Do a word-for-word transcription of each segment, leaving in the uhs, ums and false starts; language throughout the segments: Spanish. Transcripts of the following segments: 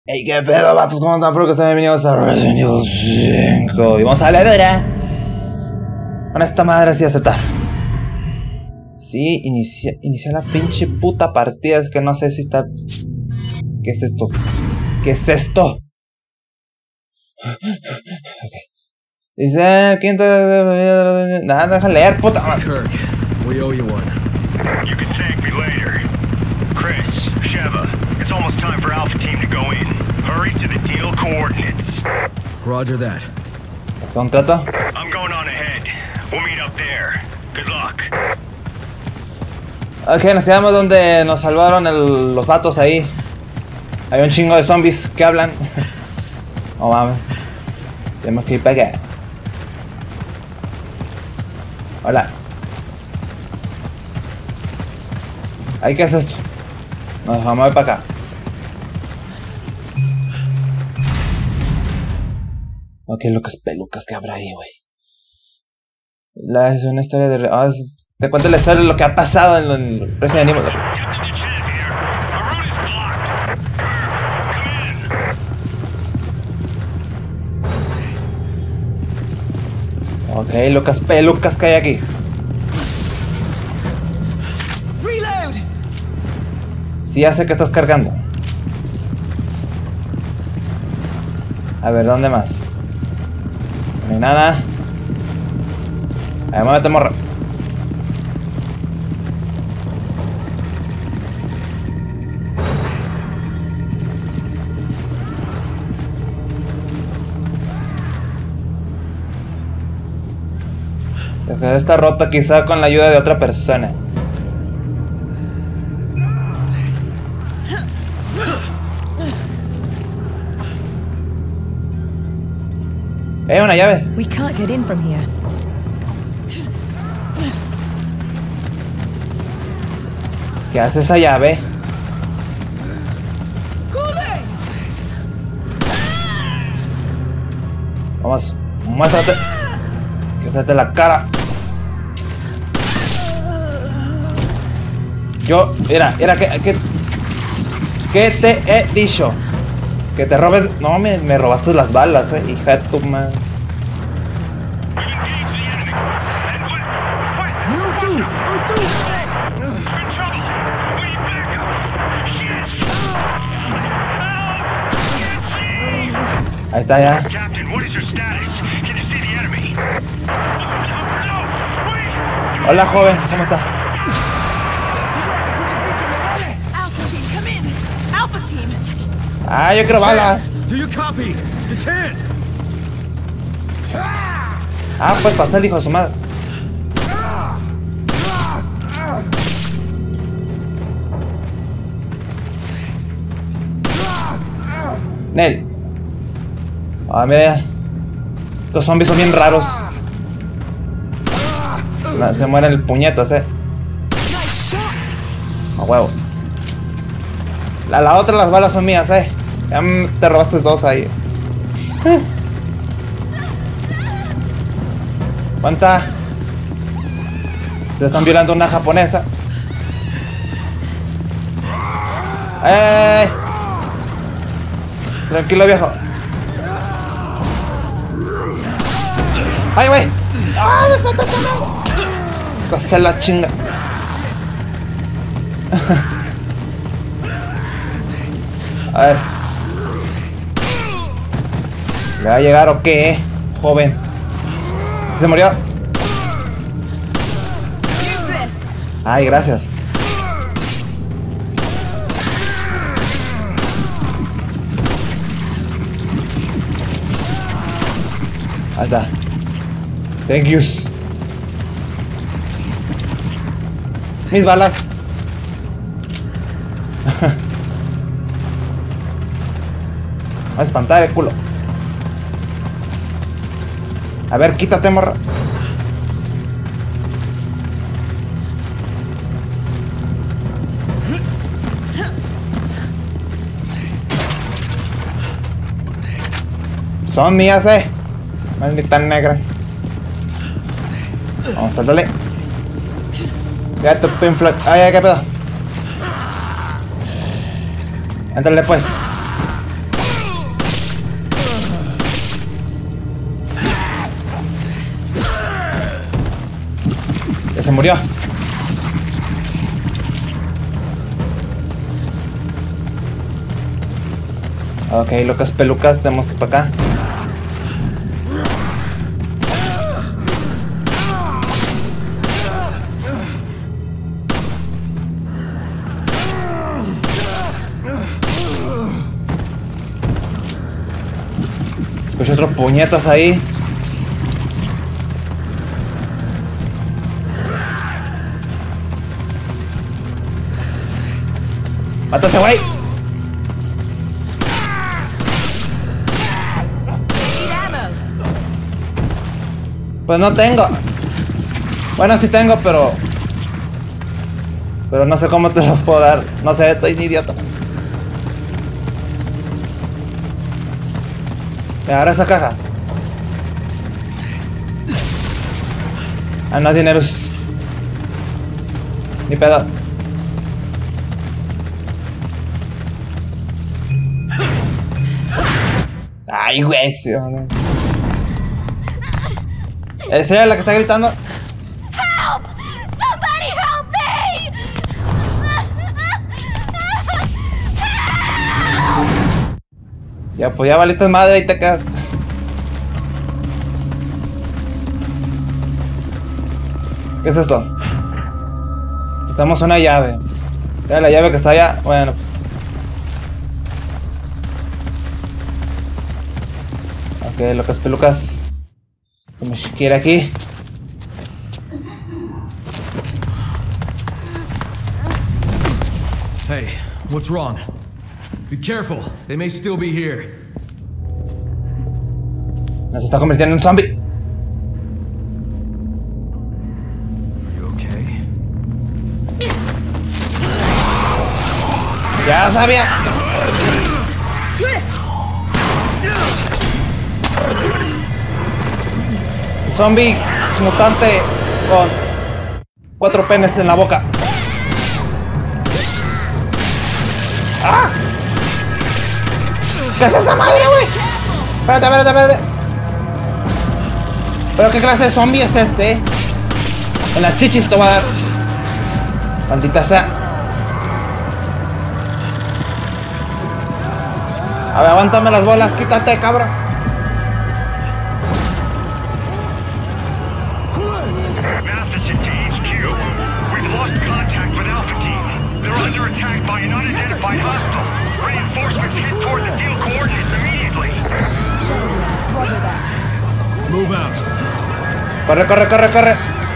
Hey, qué pedo, vatos, ¿cómo están? Espero que estén bienvenidos a Resident Evil cinco. Y vamos a la dura. Con esta madre sí aceptar. Sí, inicia, inicia la pinche puta partida. Es que no sé si está... ¿Qué es esto? ¿Qué es esto? Ok. Dice, ¿quién te... Nada, deja leer, puta madre. Kirk, we owe you one. You can thank me later. Chris, Sheva, it's almost time for Alpha Team to go in. Hurry to the deal coordinates. Roger that. ¿Contrato? I'm going on ahead. We'll meet up there. Good luck. Ok, nos quedamos donde nos salvaron el, los vatos ahí. Hay un chingo de zombies que hablan. No mames. Tenemos que ir para acá. Hola. Ay, ¿qué es esto? Nos vamos a ir para acá. Ok, locas pelucas que habrá ahí, güey. La es una historia de... Oh, es, te cuento la historia de lo que ha pasado en el Resident Evil. Ok, locas pelucas que hay aquí. Sí, hace que estás cargando. A ver, ¿dónde más? No hay nada. A ver, muévete, morra. Está rota quizá con la ayuda de otra persona. Eh, una llave. We can't get in from here. ¿Qué hace esa llave? Vamos, muéstrate. Que se te la cara. Yo, mira, mira, que, que, que te he dicho. Que te robes. No, me, me robaste las balas, eh, hija de tu madre. Ahí está ya. Hola, joven, ¿cómo está? Ah, yo quiero bala. Do you copy? Lieutenant! Ah, pues pasa el hijo de su madre. Nel. Ah, mira. Los zombies son bien raros. Se mueren el puñetas, eh. A huevo. La, la otra, las balas son mías, eh. Ya te robaste dos ahí. ¿Cuánta? Se están violando una japonesa. ¡Eh! Tranquilo, viejo. ¡Ay, güey! ¡Ah, me está atacando! ¡Case la chinga! A ver. ¿Le va a llegar o qué, joven? ¿Se murió? Ay, gracias. Ahí está. Thank yous. Mis balas. Va a espantar el culo. A ver, quítate, morra. Son mías, eh. Maldita negra. Vamos, sáltale. Ya tu pinflock. Ay, ay, qué pedo. Entrale pues. se murió. Ok, locas pelucas, tenemos que ir para acá. Escucho otros puñetas ahí. ¡Mata a ese güey! Pues no tengo. Bueno, sí tengo, pero... Pero no sé cómo te lo puedo dar. No sé, estoy ni idiota. Agarra esa caja. Ah, no es dinero. Ni pedo. Ay, güey. ¿Esa es la que está gritando? Help! Somebody help me! Ya, pues ya valiste madre y te quedas. ¿Qué es esto? Necesitamos una llave. ¿Era la llave que está allá? Bueno. Ok, locas pelucas. Como si quiera aquí. Hey, what's wrong? Be careful. They may still be here. Nos está convirtiendo en zombie. Are you okay? Ya sabía. Zombie mutante con cuatro penes en la boca. ¡Ah! ¿Qué es esa madre, güey? Espérate, espérate, espérate. ¿Pero qué clase de zombie es este? En las chichis te voy a dar. Maldita sea. A ver, aguántame las bolas, quítate, cabrón. Matheson to H Q. We've lost contact with Alpha Team. They're under attack by an unidentified hostile. Reinforcements head toward the deal coordinates immediately. Roger that. Move out. Corre, corre, corre, corre.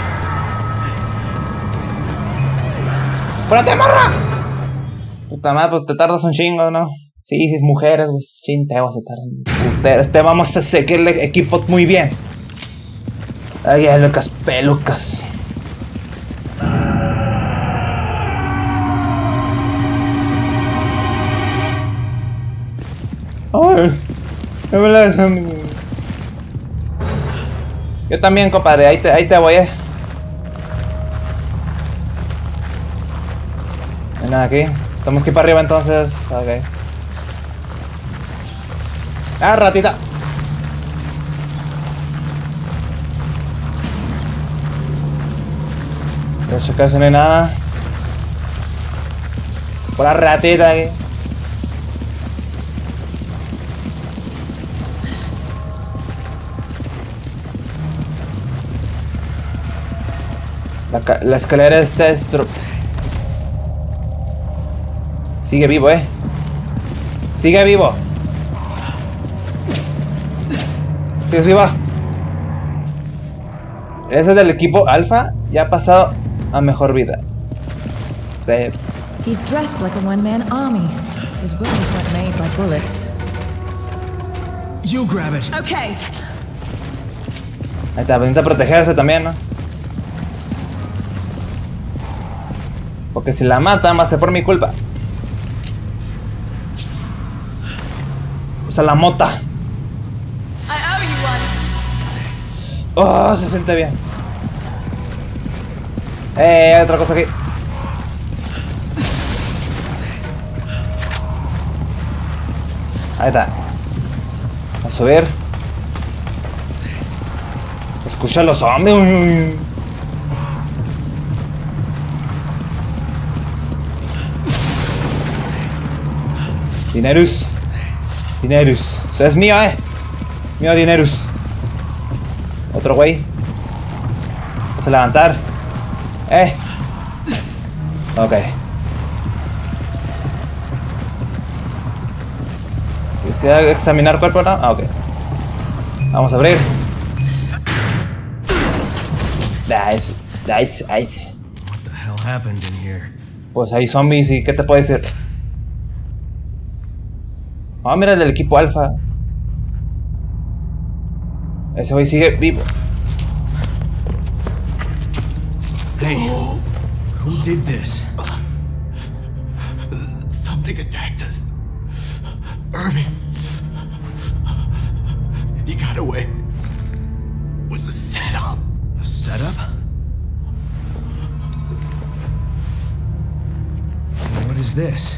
¡Espérate, morra! Puta madre, pues te tardas un chingo, ¿no? Sí, mujeres, güey. Chinteo, se tardan. Puteros. Te vamos a seguir el equipo muy bien. Ay, locas pelucas. Ay, no me la des a mí. Yo también, compadre. Ahí te, ahí te voy, eh. No hay nada aquí. Tenemos que ir para arriba entonces. Ok. Ah, ratita. Voy a checar si no hay nada. Por la ratita aquí. La, la escalera está estro... Sigue vivo, eh. Sigue vivo. ¿Sigues viva? Ese del equipo Alpha ya ha pasado a mejor vida. Sí. He's dressed like a one-man army. His weapons weren't made by bullets. You grab it. Okay. Ahí está, intenta protegerse también, ¿no? Porque si la matan va a ser por mi culpa. Usa la mota. Oh, se siente bien. Eh, hay otra cosa aquí. Ahí está. Vamos a subir. Escucha a los zombies. Dinerus. Dinerus. Eso es mío, eh. Mío, Dinerus. Otro güey. Vas a levantar. Eh. Ok. ¿Desea examinar cuerpo? No. Ah, ok. Vamos a abrir. Nice. Nice. Nice. What the hell happened in here? Pues hay zombies y ¿qué te puede decir? Ah, mira el del equipo alfa. Ese güey sigue vivo. Hey, who did this? Something attacked us. Irving. He got away. It was a setup. A setup? What is this?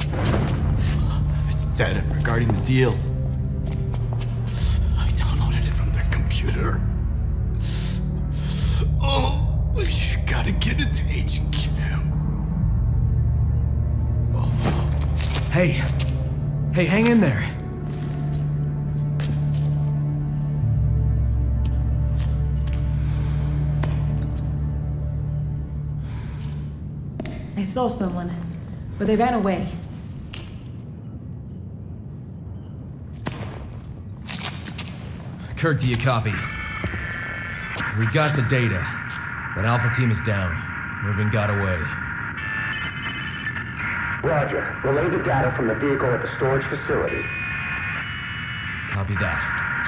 It's data regarding the deal. I downloaded it from their computer. Oh, you gotta get it to H Q. Oh. Hey, hey, hang in there. I saw someone, but they ran away. Kirk, do you copy? We got the data, but Alpha Team is down. Irving got away. Roger. Relay the data from the vehicle at the storage facility. Copy that.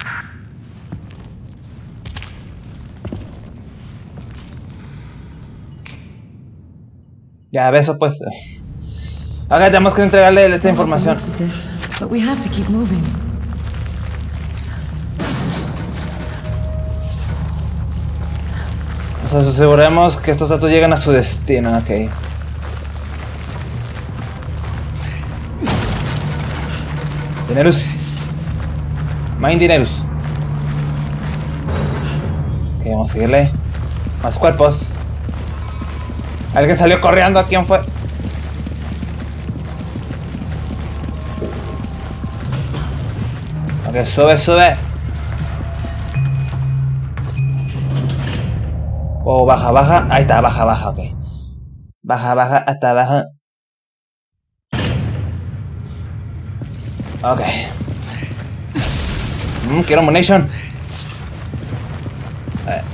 Ya, beso pues. Ahora tenemos que entregarle esta información. Looks of this, but we have to keep moving. Nos aseguremos que estos datos lleguen a su destino, ok. Dinerus. Mind Dinerus. Ok, vamos a seguirle. Más cuerpos. Alguien salió corriendo, ¿a quién fue? Ok, sube, sube. Oh, baja, baja. Ahí está, baja, baja, ok. Baja, baja, hasta abajo. Ok. Mm, quiero munition. A ver.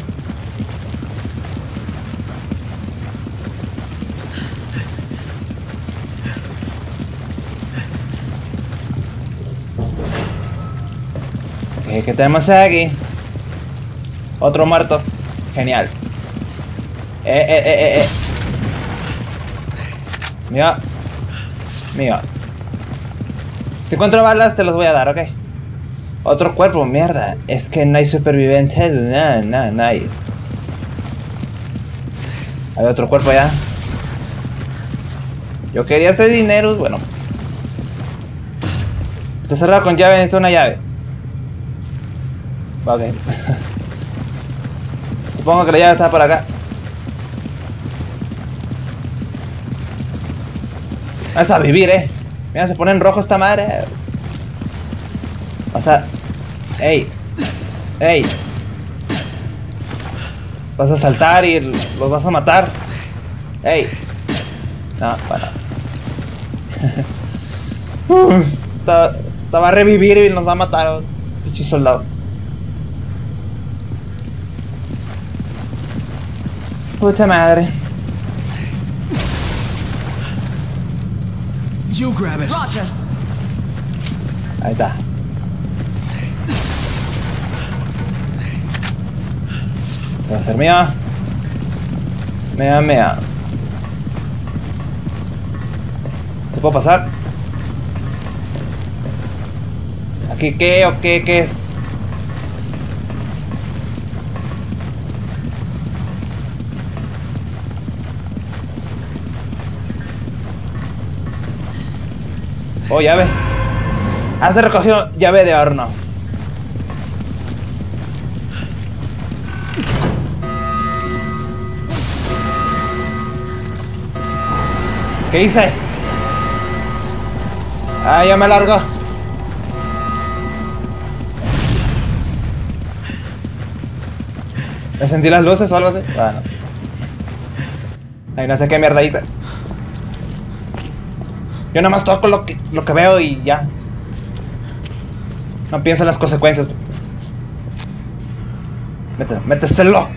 Ok, ¿qué tenemos aquí? Otro muerto. Genial. Eh, eh, eh, eh, eh. Mira. Mira. Si encuentro balas, te los voy a dar, ok. Otro cuerpo, mierda. Es que no hay supervivientes. Nada, nada, nadie. Hay otro cuerpo allá. Yo quería ese dinero. Bueno. Está cerrado con llave, necesito una llave. Ok. Supongo que la llave está por acá. Vas a vivir, eh. Mira, se pone en rojo esta madre. Vas a... Ey. Ey. Vas a saltar y los vas a matar. Ey. No, bueno. uh, te va a revivir y nos va a matar. Pinche soldado. Puta madre. You grab it. Roger. Ahí está. Va a ser mía. Mea, mea. ¿Se puede pasar? ¿Aquí qué o qué? ¿Qué es? Oh, llave. Ah, se recogió llave de horno. ¿Qué hice? Ah, ya me largo. ¿Me sentí las luces o algo así? Bueno. Ay, no sé qué mierda hice. Yo nada más toco lo que, lo que veo y ya. No pienso en las consecuencias. Métete, méteselo.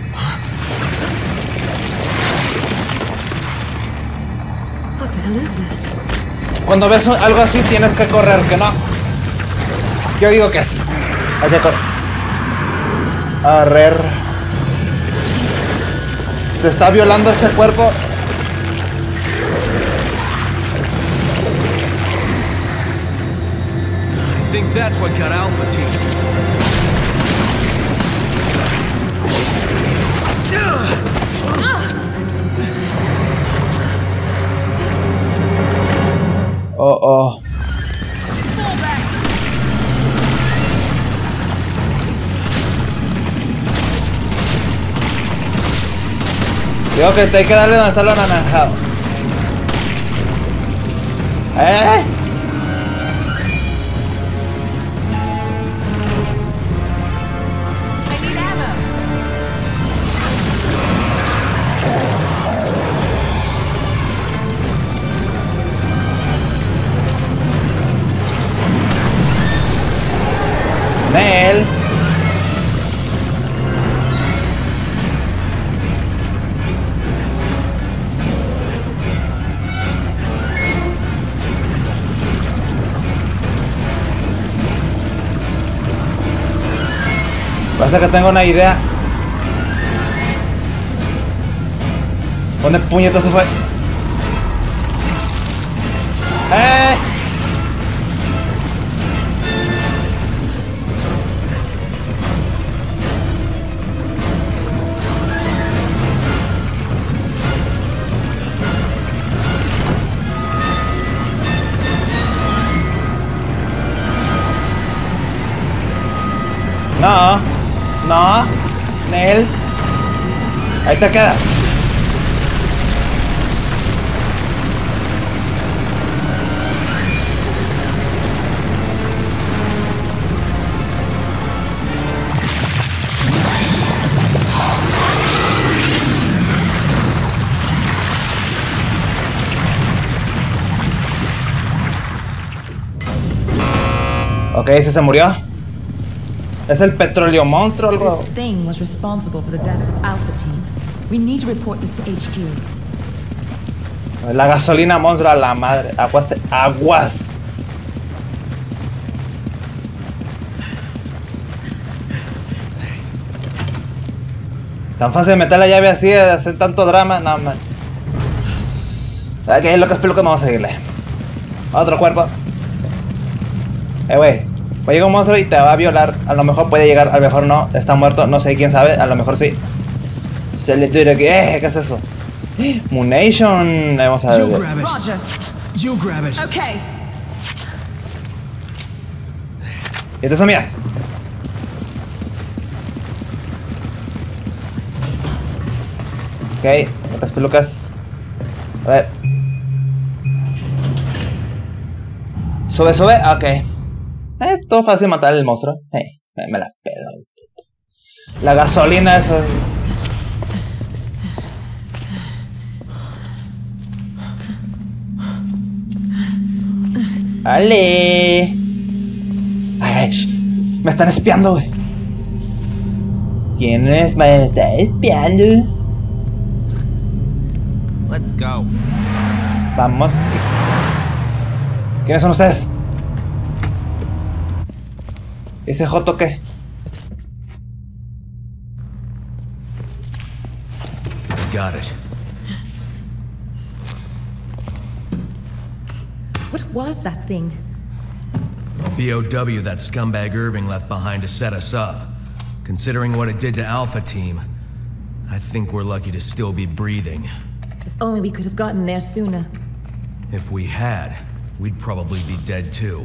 What the hell is that? Cuando ves algo así tienes que correr, que no. Yo digo que sí. Hay que correr. Arrer. Se está violando ese cuerpo. I think that's what got Alpha Team. Oh, oh. Digo que te hay que darle donde está lo anaranjado. ¿Eh? Nel. Pasa que tengo una idea. ¿Dónde puñeta se fue? ¡Eh! No, no, Nel. Ahí te quedas. Ok, ese se murió. ¿Es el petróleo monstruo o algo? This thing was responsible for the deaths of Alpha Team. We need to report this to H Q. La gasolina monstruo a la madre. Aguas, aguas. Tan fácil de meter la llave así, de hacer tanto drama. No, man. Ok, lo que es peluca, no vamos a seguirle. Otro cuerpo. Eh, wey. Va a llegar un monstruo y te va a violar. A lo mejor puede llegar, a lo mejor no. Está muerto, no sé, quién sabe. A lo mejor sí. Se le tira aquí. Eh, ¿qué es eso? Moonation. Vamos a ver. You grab it. Roger. You grab it. Okay. ¿Y estas son mías? Ok, otras pelucas. A ver. Sube, sube. Ok. Eh, todo fácil matar al monstruo. Eh, me, me la pedo. La gasolina es... ¡Ale! Ay, shh. Me están espiando, güey. ¿Quién es? Me está espiando. Let's go. Vamos. ¿Quiénes son ustedes? ¿Ese joto qué? Got it. What was that thing? A B O W that scumbag Irving left behind to set us up. Considering what it did to Alpha Team, I think we're lucky to still be breathing. If only we could have gotten there sooner. If we had, we'd probably be dead too.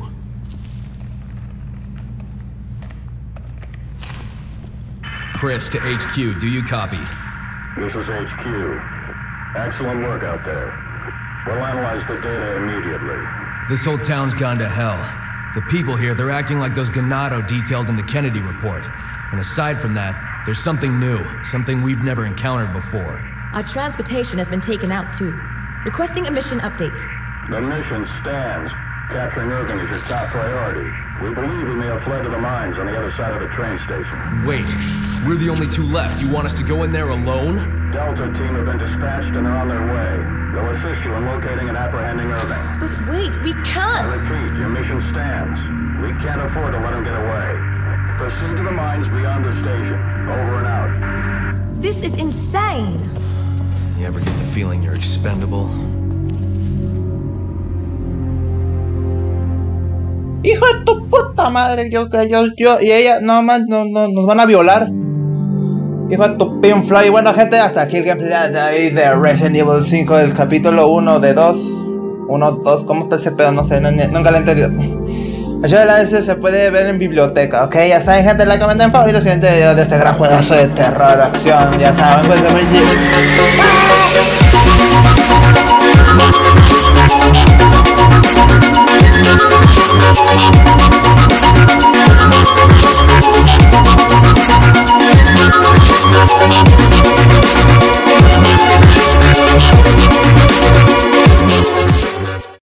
Chris to H Q, do you copy? This is H Q. Excellent work out there. We'll analyze the data immediately. This whole town's gone to hell. The people here, they're acting like those Ganado detailed in the Kennedy report. And aside from that, there's something new, something we've never encountered before. Our transportation has been taken out too. Requesting a mission update. The mission stands. Capturing Irving is your top priority. We believe he may have fled to the mines on the other side of the train station. Wait, we're the only two left. You want us to go in there alone? Delta team have been dispatched and are on their way. They'll assist you in locating and apprehending Irving. But wait, we can't! I repeat, your mission stands. We can't afford to let him get away. Proceed to the mines beyond the station. Over and out. This is insane! You ever get the feeling you're expendable? Hijo de tu puta madre, yo, yo, yo y ella, no más, no, no, nos van a violar. Hijo de tu pinfly. Y bueno, gente, hasta aquí el gameplay de ahí de Resident Evil cinco, del capítulo uno de dos. uno, dos, ¿cómo está ese pedo? No sé, no, nunca lo he entendido. El show de la S se puede ver en biblioteca, ok, ya saben, gente, like, comenten, favoritos, siguiente video de este gran juegazo de terror, acción, ya saben, pues de muy